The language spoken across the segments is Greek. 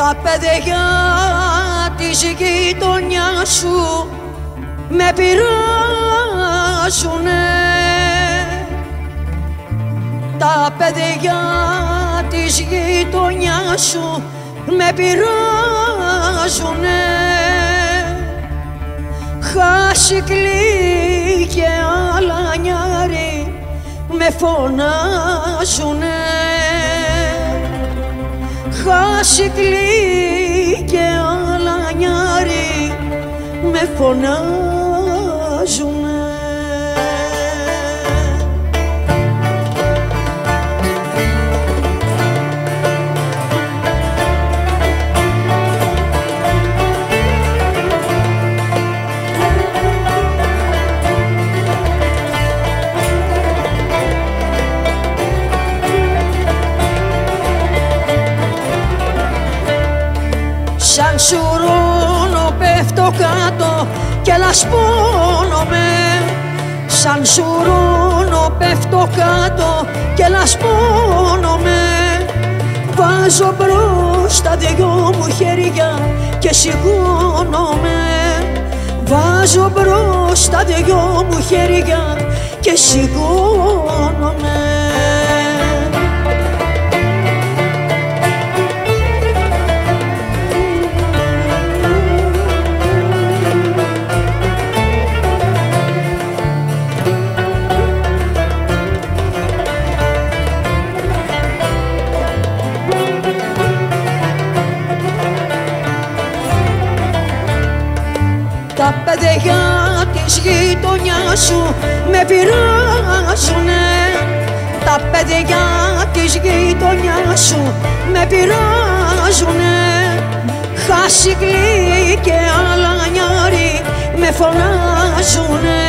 Τα παιδιά της γειτονιάς σου με πειράζουνε. Τα παιδιά της γειτονιάς σου με πειράζουνε. Χάσικλι και αλανιάρι με φωνάζουνε. Χάσικλι και αλανιάρι με φωνάζουνε. Σαν σουρούνο πέφτω κάτω και λασπώνομαι. Σαν σουρούνο πέφτω κάτω και λασπώνομαι. Βάζω μπρος τα δυο μου χέρια και σηκώνομαι. Βάζω μπρος τα δυο μου χέρια και σηκώνομαι. Τα παιδιά της γειτονιάς σου με πειράζουνε. Τα παιδιά της γειτονιάς σου με πειράζουνε. Χάσικλι και αλανιάρι με φωνάζουνε.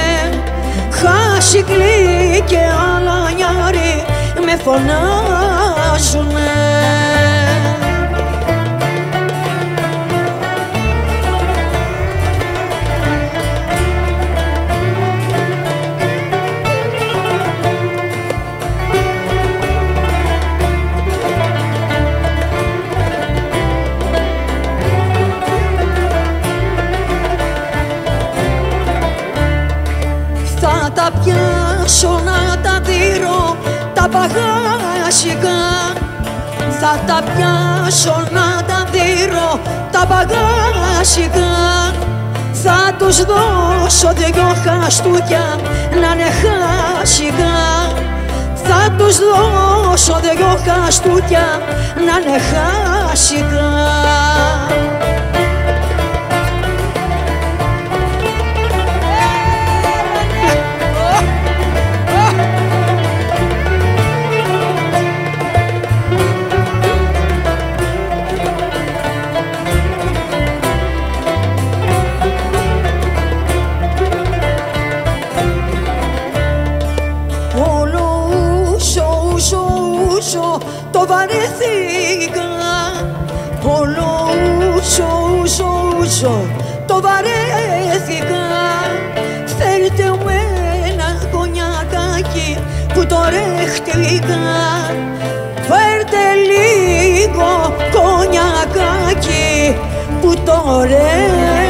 Χάσικλι και αλανιάρι με φωνάζουνε. Θα τα πιάσω να τα δείρω τα παγάσικα. Θα τα πιάσω να τα δείρω τα παγάσικα. Θα τους δώσω δυο χαστούκια να είναι χάσικα. Θα τους δώσω δυο χαστούκια να είναι χάσικα. Το βαρέθηκα, όλο ούσο, το βαρέθηκα. Φέρτε μου ένα κονιακάκι που το ρέχτηκα. Φέρτε λίγο κονιακάκι που το ρέχτηκα.